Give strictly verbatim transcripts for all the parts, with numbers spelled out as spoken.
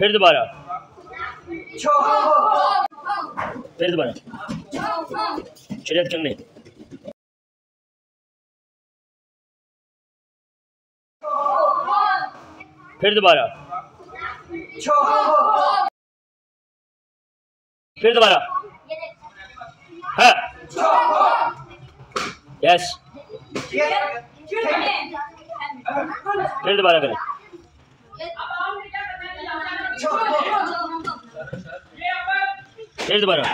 फिर दोबारा, फिर दोबारा शरीयत करने, फिर दोबारा, फिर दोबारा, हाँ यस, फिर दोबारा करें, फिर दोबारा,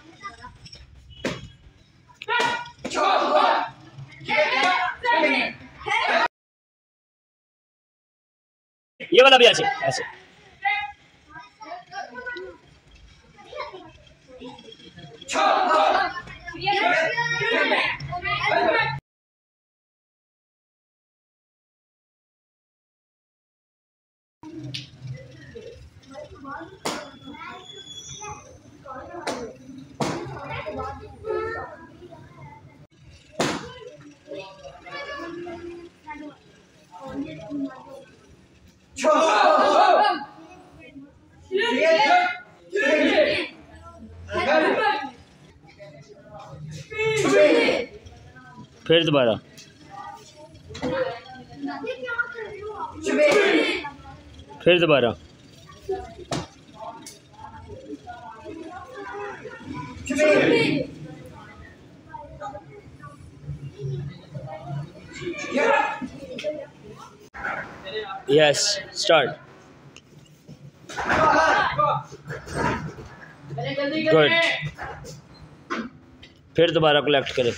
ये वाला भी ऐसे ऐसे, फिर दोबारा, फिर दोबारा, यस स्टार्ट, गुड, फिर दोबारा कलेक्ट करें,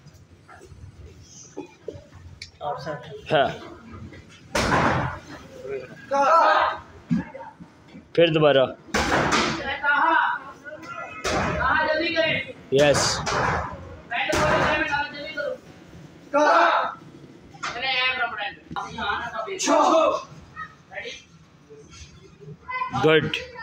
हाँ फिर दोबारा, यस गुड।